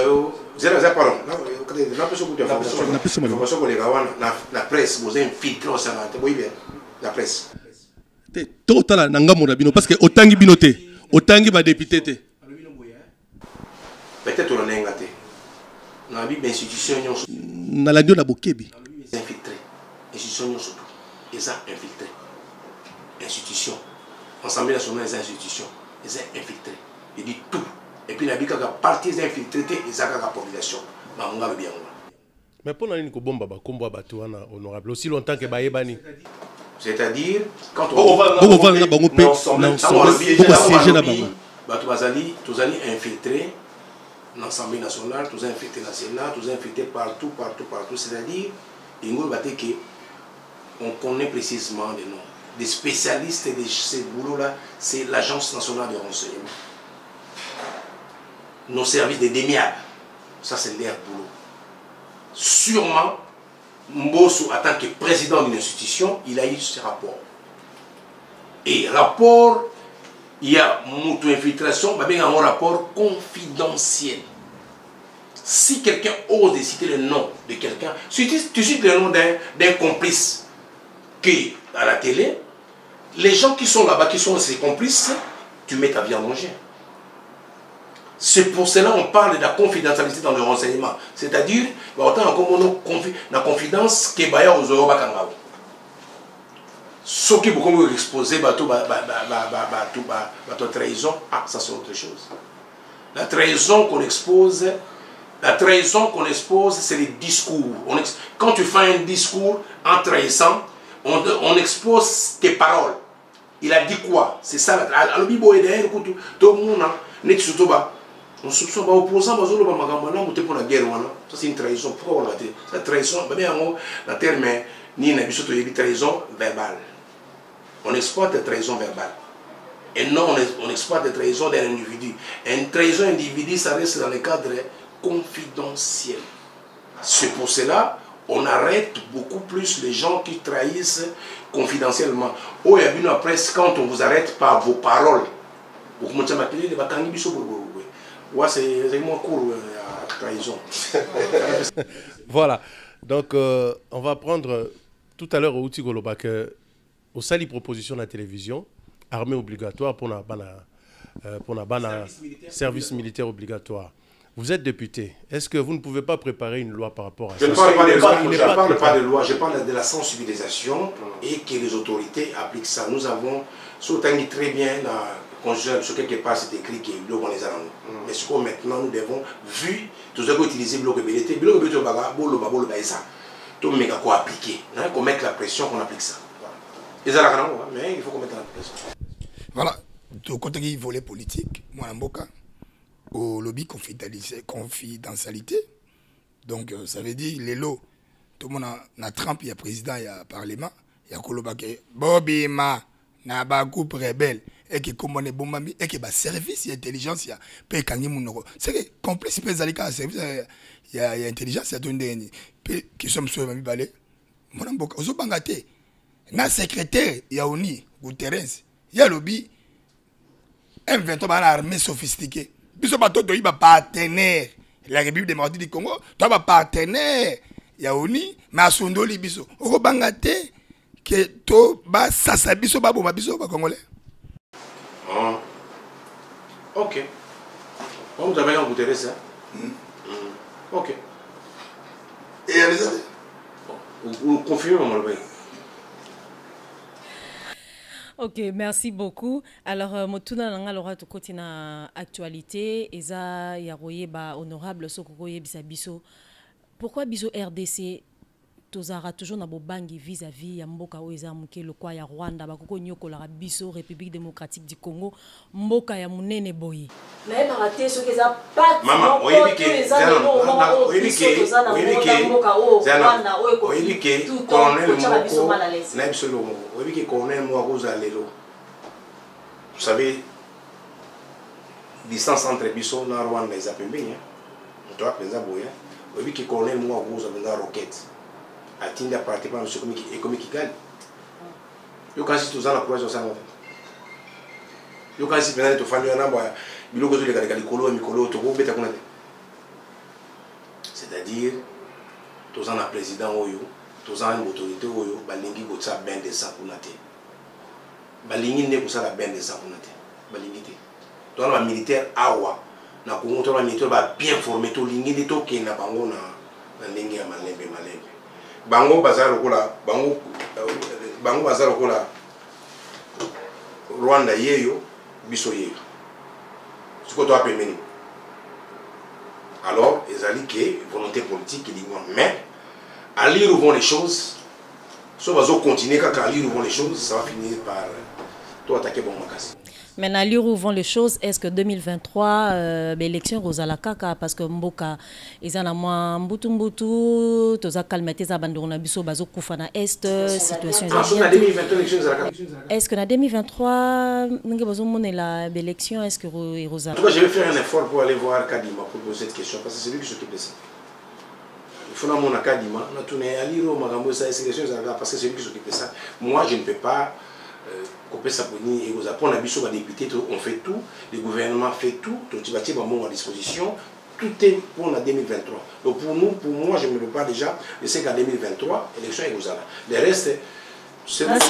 la presse vous infiltrez la presse total na ngambo na bino parce que otangi binote otangi ba député te peut-être on a ingate. Dans la institution na la na bokebi. Infiltré. Institution surtout. Ils sont infiltrés. Institution. L'Assemblée nationale des institutions. Ils sont infiltrés. Il dit tout. Et puis la bika partie des infiltrés ils ont la population. Mamunga le bien. Mais pour nous ko bomba ba kombo ba tuana honorable aussi longtemps que ba yebani. C'est-à-dire quand on va na bango pe na siéger na bango. Ba tozali infiltrés. L'Assemblée nationale, tous infiltrés dans le Sénat, tous infiltrés partout. C'est-à-dire, on connaît précisément les noms. Des spécialistes de ce boulot-là, c'est l'Agence nationale de renseignement. Nos services de démiable, ça c'est leur boulot. Sûrement, Mbosso, en tant que président d'une institution, il a eu ce rapport. Et rapport, il y a une infiltration, il y a un rapport confidentiel. Si quelqu'un ose citer le nom de quelqu'un, si tu cites le nom d'un complice qui à la télé, les gens qui sont là-bas, qui sont ses complices, tu mets ta vie en danger. C'est pour cela qu'on parle de la confidentialité dans le renseignement. C'est-à-dire, autant la confidence qui est aux Eurobakangao. Ce qui est beaucoup exposé, trahison, ça c'est autre chose. La trahison qu'on expose, c'est les discours. Quand tu fais un discours en trahissant, on expose tes paroles. Il a dit quoi? C'est ça. Tout le monde, on soupçonne les opposants, pour la guerre. Ça c'est une trahison. Pourquoi on l'a dit? C'est trahison. La terme ni une trahison verbale. On exploite la trahison verbale. Et non, on exploite la trahison d'un individu. Une trahison individu, ça reste dans le cadre confidentiel. C'est pour cela on arrête beaucoup plus les gens qui trahissent confidentiellement. Oh, il y a une presse quand on vous arrête par vos paroles. C'est moins court la trahison. Voilà. Donc, on va prendre tout à l'heure au Outigoloba que au sali proposition de la télévision, armée obligatoire pour la service militaire obligatoire. Vous êtes député. Est-ce que vous ne pouvez pas préparer une loi par rapport à ça? Je ne parle pas de loi, je ne parle pas de loi, je parle de la sensibilisation et que les autorités appliquent ça. Nous avons, surtout très bien, sur quelque part c'est écrit que l'eau on les a dans nous. Mais ce que maintenant nous devons, vu tout ce qu'on utilise, l'eau BLT, l'eau BLT, tout le monde a appliquer. Qu'on mette la pression, qu'on applique ça. Mais il faut qu'on mette la pression. Voilà, du côté du volet politique, moi, au lobby confidentialité. Donc, ça veut dire, les lots, tout le monde a Trump, il y a président, il y a parlement, il y a Kolobake, Bobby Ma, na ba groupe rebelle, et qui commande bombami, et qui ba service, il y a intelligence, il y a paye kangi mounoko. C'est que complice pèse alika service, il y a intelligence, il y a tout une qui sommes sur le balai. Mon amboka, ozo bangate, na secrétaire, il y a Oni, Guterres, il y a lobby, M23 ba armée sophistiquée. Biso bato to iba partenaire la République démocratique du Congo, toi ba partenaire ya Oni, ma sondoli biso. Oko bangate que to ba sasa biso ba boma biso ba congolais. Ah. OK. Vous avez un Guterres ça. OK. Et allez allez. Vous confirmez mon le. Ok, merci beaucoup. Alors, motuna nanga lora to kotina actualité eza yaroye ba honorable sokokoye biso. Pourquoi biso RDC tozara toujours na bobangi vis-à-vis ya mboka o eza muke lokwa ya Rwanda bakoko nyokola biso République démocratique du Congo mboka ya munene boyi. Na eba raté ce que ça pas Maman, oyebike colonel Moko Zalelo. Vous savez, distance entre biso na Rwanda les apembe hein. On doit penser boya. Oyebike colonel Moko Zalelo roquette. Atteindre à partir par monsieur économique qui gagne. Yo kasi tous na croix ça. Yo kasi pena to fandi na boya. Biloko zo le kolo mikolo to ko beta kuna. C'est-à-dire tous en président oyo, tous en autorité oyo, balingi ko tsa ben de ça kuna te. Balingi ne ko ça la ben de ça kuna te. Balingi te. To na militaire awa na Congo to na militaire ba bien formé to lingi de to ke na bango na ndenge ya malembe. Bango bazaro kola bango bazaro kola Rwanda yeyo biso yeyo. Ce que tu as permis. Alors, ils ont dit que volonté politique, ils disent mais à lire où vont les choses, si on va continuer à lire où vont les choses, ça va finir par tout attaquer bon macasse. Maintenant, à lire où vont les choses, est-ce que 2023, l'élection Rosala Kaka, parce que Mboka, ils en ont moins Mbutu, tous à calmer tes abandons, Biso, Bazo, Koufana Est, situation. Est-ce que en 2023, nous avons l'élection, est-ce que Rosala. En tout cas, je vais faire un effort pour aller voir Kadima pour poser cette question, parce que c'est lui qui s'occupe de ça. Il faut que mon Kadima, nous tourner à lire parce que c'est lui qui s'occupe de ça. Moi, je ne peux pas. Et vous apprenez à Bissot, député, on fait tout, le gouvernement fait tout, tout est à disposition, tout est pour la 2023. Donc pour moi, je ne me peux pas déjà, je sais qu'en 2023, l'élection est aux ala. Le reste, c'est en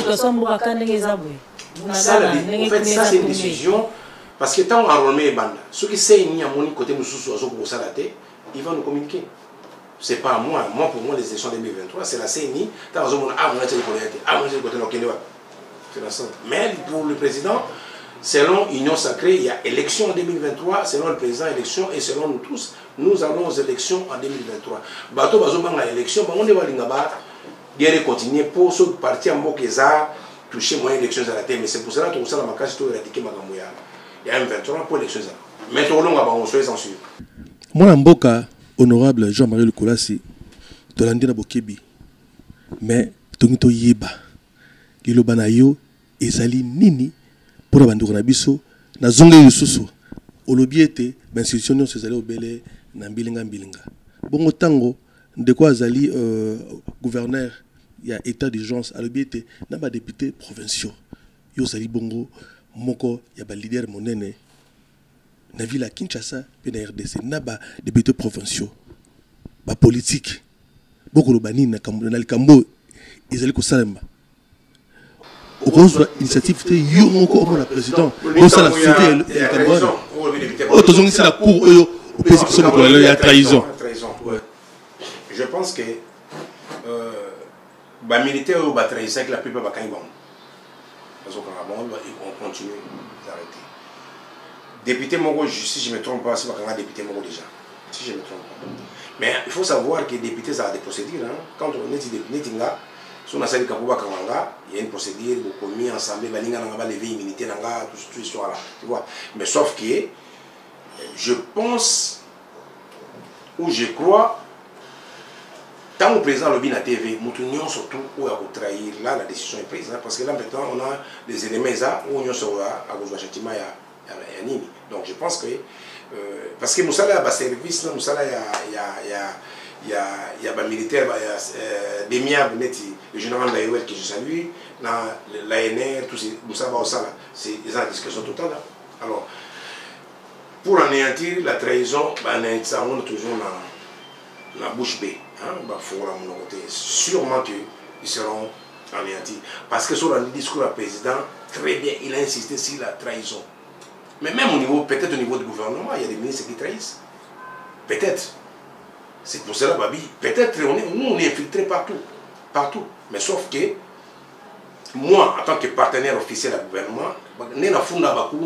fait, ça c'est une décision, parce que tant enrôlé banda, ceux qui savent ni à mon côté nous ils vont nous communiquer. C'est pas à moi, pour moi les élections 2023, c'est la CNI, tant on a côté mais pour le président, selon Union Sacrée, il y a élection en 2023, selon le président, élection, et selon nous tous, nous allons aux élections en 2023. Bato Bazobanga élection, on va continuer pour ce parti en Bokeza, toucher moins élections à la tête, mais c'est pour cela que nous avons éradiqué Magamouya. Il y a un 23 pour élections. Mais tout le monde soyez censure. Moi, Mboka, honorable Jean-Marie Lukulasi, de l'Andina Bokebi, mais Tongito Yeba. Lilobana yo ezali nini pour bandeko na biso na zonge yususu olobi ete ba institution nyonso ezali obele na mbilinga bongo tango ndeko azali gouverneur ya état d'urgence alobi ete na ba député provinciaux yo zali bongo moko ya ba leader monene na ville ya Kinshasa pe na RDC na ba député provinciaux ba politique boko lobani na likambo ezali ko salema initiative la président on ça la suivi le Cameroun autorisons la cour il y a trahison. Je pense que les militaires ont trahi que la plupart va quand parce qu'on continue d'arrêter. Député Mogo, si je ne me trompe pas, c'est pas député Mogo déjà. Si je ne me trompe pas. Mais il faut savoir que les députés, ça a des procédures. Hein. Quand on est député, sur la salle de Kabuba Kamanga, il y a une procédure, beaucoup mis ensemble, il y a levé l'immunité, tout ce là. Tu vois. Mais sauf que je pense ou je crois, tant au président Lobby na TV, nous surtout où à trahir là la décision est prise. Hein, parce que là maintenant on a des éléments où on sera à gauche châtiment et à Nini. Donc je pense que parce que nous allons à service, nous allons il y a des militaires, des miens, le général Daïwel que je salue, l'ANR, tous ces, nous savons ça là, c'est une discussion totale. Alors, pour anéantir la trahison, on est toujours dans la bouche bée. Sûrement qu'ils seront anéantis. Parce que sur le discours du président, très bien, il a insisté sur la trahison. Mais même au niveau, peut-être au niveau du gouvernement, il y a des ministres qui trahissent. Peut-être. C'est pour cela, Babi, peut-être nous on est infiltrés partout. Partout. Mais sauf que, moi, en tant que partenaire officiel du gouvernement, je ne suis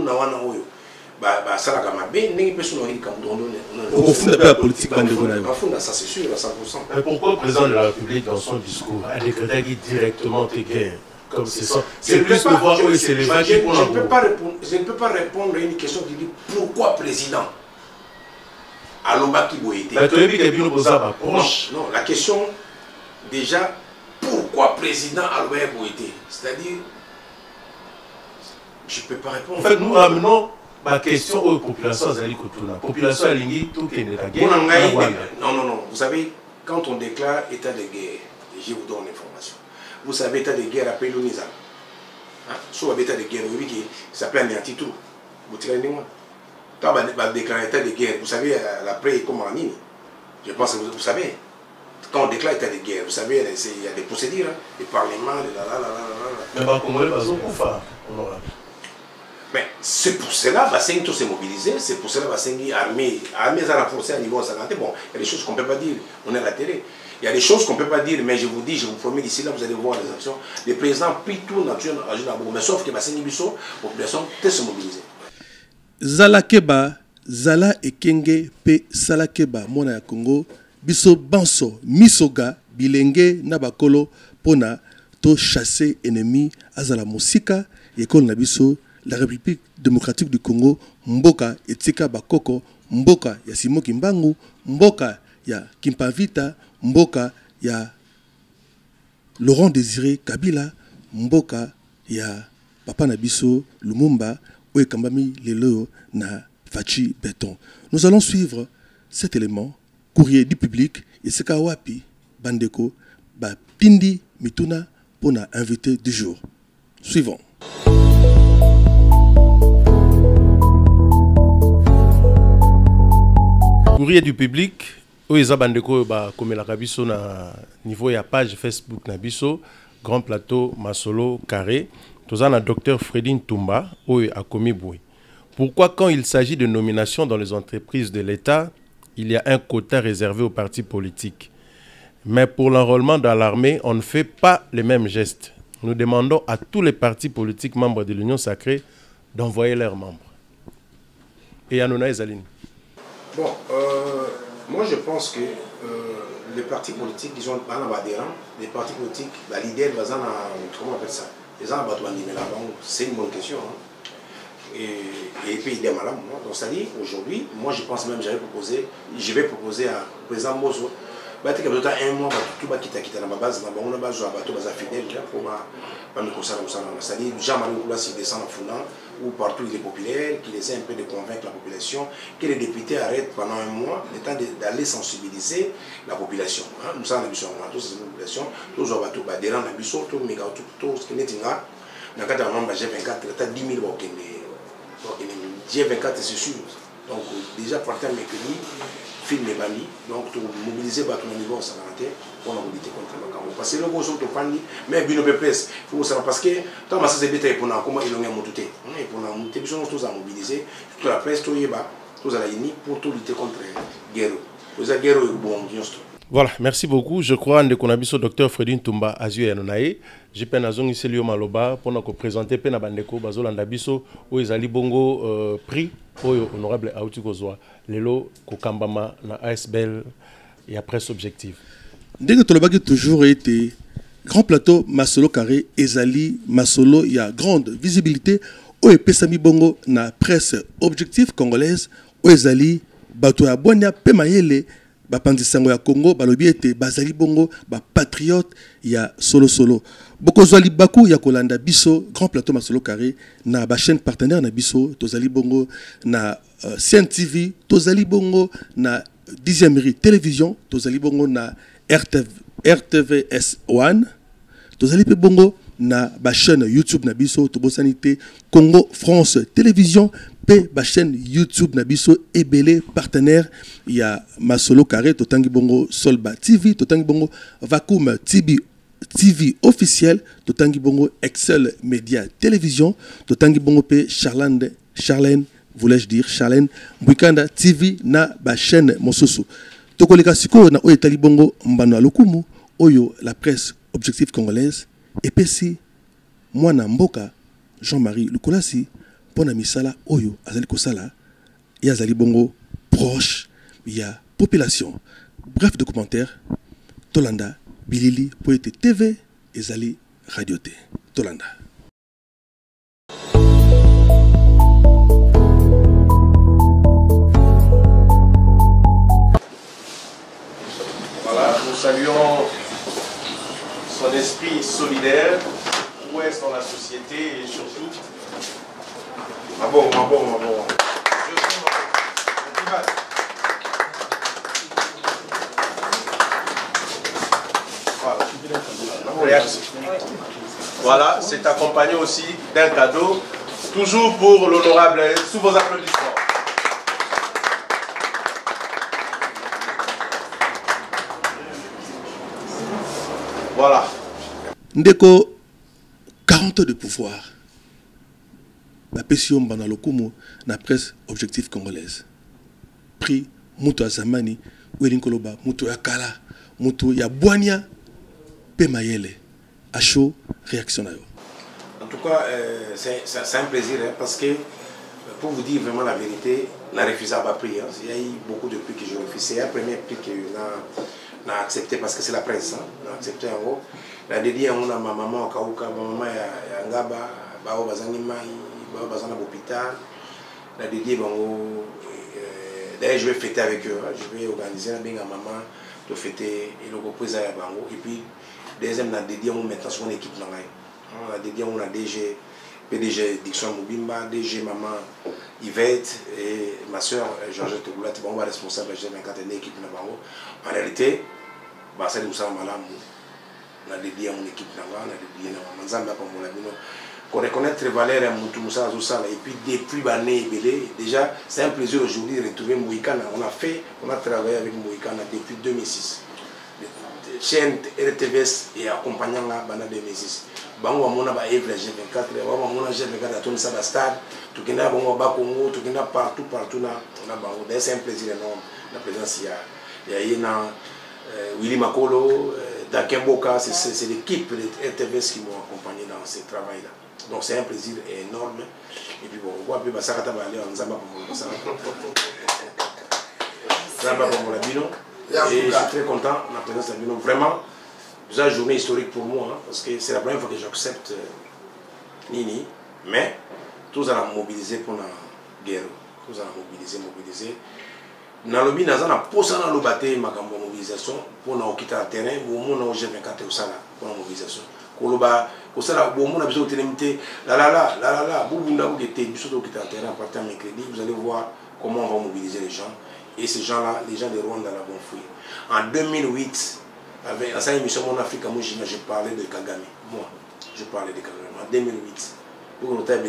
pas la politique. Ça c'est sûr, à 100%. Mais pourquoi le président de la République, dans son discours, a décrété directement tes guerres? Comme c'est ça. C'est plus de voir où c'est les vagues pour la je ne peux pas répondre à une question qui dit pourquoi président? Non, la question, déjà, pourquoi président Albert Boïté? C'est-à-dire, je ne peux pas répondre. En fait, nous ramenons la question aux populations. La population a l'ingui, tout qui est la guerre. Non. Vous savez, quand on déclare état de guerre, je vous donne l'information. Vous savez, état de guerre appelé l'UNISA. Soit état de guerre, qui s'appelle Niantitou. Vous tirez les mots. Quand on déclare état de guerre, vous savez, l'après est comme en ligne. Je pense que vous savez. Quand on déclare état de guerre, vous savez, il y a des procédures, les parlements, mais c'est pour cela que tous s'est mobilisé, c'est pour cela que l'armée a renforcé à niveau 50. Bon, il y a des choses qu'on ne peut pas dire, on est à la télé. Il y a des choses qu'on ne peut pas dire, mais je vous dis, je vous promets d'ici là, vous allez voir les actions. Le président pris tout nature, mais sauf que la population peut se mobiliser. Zalakeba, Zala Ekenge, Pe Salakeba, Mona Congo, Biso Banso, Misoga, Bilenge, Nabakolo, Pona, To chasser ennemi, Azala Mosika, Ekol Nabiso, la République démocratique du Congo, Mboka, Etika Bakoko, Mboka, ya Simo Kimbangu, Mboka, ya Kimpavita, Mboka, ya Laurent Désiré Kabila, Mboka, ya Papa Nabiso, Lumumba, Oye Kambami Lelo na Fachi Béton. Nous allons suivre cet élément, courrier du public, et Seka Wapi, Bandeko, Ba Pindi Mituna, pour notre invité du jour. Suivons. Courrier du public, Oeza Bandeko, comme la Kabiso na niveau ya page Facebook Nabiso, Grand Plateau, Masolo, Carré. Nous avons le docteur Fredine Toumba, à Komiboué. Pourquoi, quand il s'agit de nomination dans les entreprises de l'État, il y a un quota réservé aux partis politiques? Mais pour l'enrôlement dans l'armée, on ne fait pas les mêmes gestes. Nous demandons à tous les partis politiques membres de l'Union sacrée d'envoyer leurs membres. Et Anouna Ezaline. Bon, moi je pense que les partis politiques, ils ont adhérents, les partis politiques, la leader, comment on appelle ça? C'est une bonne question. Hein. Et puis il est malade. Donc c'est-à-dire, aujourd'hui, moi je pense même que je vais proposer à président Mozo, un mois, tout va quitter dans ma base, on a besoin de fidèles pour c'est-à-dire, Jean-Marie Koulassi descend en Founan, où partout il est populaire, qu'il essaie un peu de convaincre la population, que les députés arrêtent pendant un mois, le temps d'aller sensibiliser la population. Nous sommes en tous la population, tous les bateaux, des rangs d'abussos, tous les méga, tout ce qui est là, dans le cadre de G24, il y a 10 000 G24, c'est sûr. Donc, déjà, partant mercredi, film et bali, donc mobiliser au niveau de pour la mobilité contre le Macambo. Parce que le gros autres fans, mais bien au presse, il faut savoir parce que tant que ça c'est détaillé pour nous, comment ils ont monté, pour nous monter, ils sont tous à mobiliser, toute la presse, tout y est bas, tous à la unis pour tout lutter contre guerre. Vous avez guerre bon juste. Voilà, merci beaucoup. Je crois que nous docteur Fredin Tumba Azu Yanonaye. Je peux nous ici le Maloba pour nous présenter Pena Bandeko Bazolanda Biso où ils allaient bongo prix pour honorable Aouti Kozwa. Lelo Kokambama na ASBL et après objectif. Dès que Tolobaki toujours été grand plateau Masolo Carré Ezali Masolo, il y a grande visibilité où Pesami Bongo na presse objectif congolaise où Ezali Bato ya Bonya Pemayele Bapandi Sango ya Congo balobi ete bazali bongo ba patriote ya solo Bokozwali Baku ya Kolanda Biso grand plateau Masolo Carré na ba chaîne partenaire na Biso tozali bongo na CN TV tozali bongo na 10e rue télévision tozali bongo na RTVS1 tozali pe bongo na ba chaîne YouTube na Biso tobosanité Congo France télévision pe ba chaîne YouTube na Biso ebele partenaire ya Masolo Carré totangi bongo Solba TV totangi bongo Vacuum TV officiel totangi bongo Excel Media télévision totangi bongo pe Charlène voulais-je dire Charlène Mbwikanda TV na ba chaîne mosusu tokoleka siko na oyo etali bongo mbano lokumu oyo la presse objectif congolaise epesi mwana mboka Jean-Marie Lukulasi pona misala oyo azali kosala ya azali bongo proche ya population. Bref de commentaire Tolanda Bilili Poete TV ezali radio T Tolanda. Voilà, nous saluons son esprit solidaire, où est-ce dans la société et surtout. Voilà, c'est accompagné aussi d'un cadeau, toujours pour l'honorable, sous vos applaudissements. Voilà. Ndeko 40 ans de pouvoir. La pression dans le Kumu, la presse objectif congolaise. Prix Moutou Azamani, Ouelin Koloba, Moutou Yakala, Moutou Yaboania, Pemayele. À chaud, réaction. En tout cas, c'est un plaisir hein, parce que, pour vous dire vraiment la vérité, on a refusé à bas prix. Hein. Il y a eu beaucoup de prix que j'ai refusé. C'est un premier prix qu'on a accepté parce que c'est la presse. Hein. On a accepté en haut. On a dédié à ma maman, à Kauka, ma maman, à Ngaba, à Bazanima, à Bazana l'hôpital. On a dédié à d'ailleurs, je vais fêter avec eux. Hein. Je vais organiser avec ma maman de fêter et le reprise à Bango. Et puis, deuxième, on a dédié à maintenant son équipe. On a dédié à DG, PDG Dixon Moubimba, DG maman Yvette et ma soeur Georgette Goulat, bon, responsable de G24 de l'équipe. En réalité, c'est Moussa Malam. On a dédié à mon équipe. On a dédié à Manzamba pour mon ami. Qu'on reconnaître Valère et Moussa Zoussala. Et puis depuis l'année déjà, c'est un plaisir aujourd'hui de retrouver Mouikana. On a travaillé avec Mouikana depuis 2006. Chaîne RTVS et accompagnant la bande 2006. Bango amona ba Evre G24, bango amona G24 à ton stade, tout qui n'a bango ba Congo, tout qui n'a partout na on a bango. C'est un plaisir énorme la présence il y a Yena Willy Makolo, Dakemboka, c'est l'équipe de RTVS qui m'ont accompagné dans ce travail là. Donc c'est un plaisir énorme. Et puis bon, on voit plus Basakata va aller en Zamba pour mon Zamba pour mon labino. Et je suis très content de la présence de Bino. Vraiment, c'est une journée historique pour moi, hein, parce que c'est la première fois que j'accepte Nini. Mais tous allons mobiliser pour la guerre. Tous allons mobiliser. Dans le but, nous allons poser dans le bâtiment ma mobilisation pour nous quitter le terrain. Pour nous G24 pour la mobilisation. Koloba, kosala bon a besoin de limiter. La, Boubunda vous quittez le terrain à partir de mercredi. Vous allez voir comment on va mobiliser les gens. Et ces gens-là, les gens de Rwanda vont fuir. En 2008, avec la émission Mon Afrique, moi je parlais de Kagame. Moi, je parlais de Kagame. En 2008, pour qu'on ait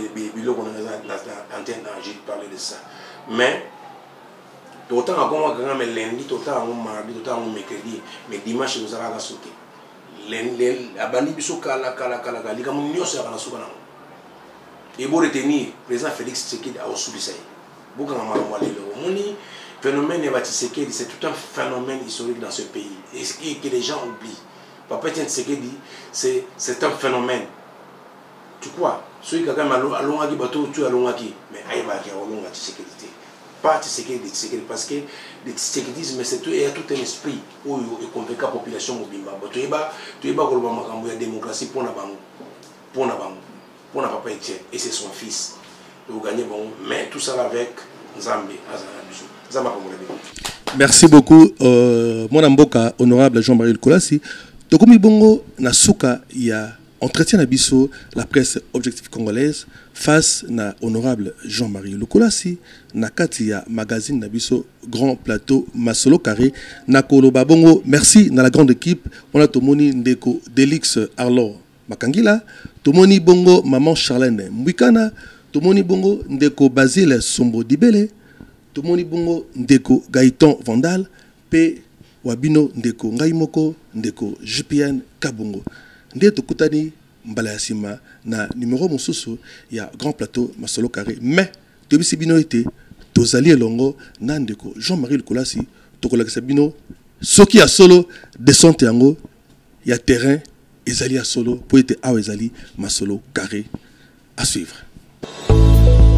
j'ai parlé de ça. Mais, autant à comment Kagame lundi, autant à mardi, autant à mercredi, mais dimanche, nous allons la sauter. La bandi biso kala, les gens sont à la sauter. Et pour retenir, le président Félix Tshisekedi a aussi dit. Le phénomène Tshisekedi, c'est tout un phénomène historique dans ce pays. Et que les gens oublient. Papa Tshisekedi, c'est un phénomène. Tu crois? Ceux qui ont allongé bateau, tu allongé. Mais aïe, bah, qui a allongé Tshisekedi. Pas Tshisekedi, parce que le Tshisekidisme, il y a tout un esprit où il convainc la population mobile. Tu es bas, il y a la démocratie pour la banque. Pour la papa Etienne. Et c'est son fils. Vous gagnez bon, mais tout ça avec Zambé. Merci beaucoup, mon amboka, honorable Jean-Marie Lukulasi. Tokomi bongo na suka ya entretien na biso la presse objective congolaise face na honorable Jean-Marie Lukulasi na kati ya magazine na biso Grand Plateau Masolo Carré na koloba bongo. Merci na la grande équipe. On a tomoni ndeko Delix Arlor Makangila, tomoni bongo maman Charlène Mbwikana, tomoni bongo ndeko Basile Sombo Dibele, tomoni bongo ndeko Gaëtan Vandal, pe wabino ndeko Ngaimoko, ndeko JPN Kabongo. Nde tokutani mbala ya sima na numéro mosusu ya Grand Plateau Masolo Carré. Mais tobisi bino ete tozali elongo na ndeko Jean-Marie Lukulasi tokolakisa bino soki ya solo descente yango ya terrain ezali ya solo po ete awa ezali Masolo Carré à suivre.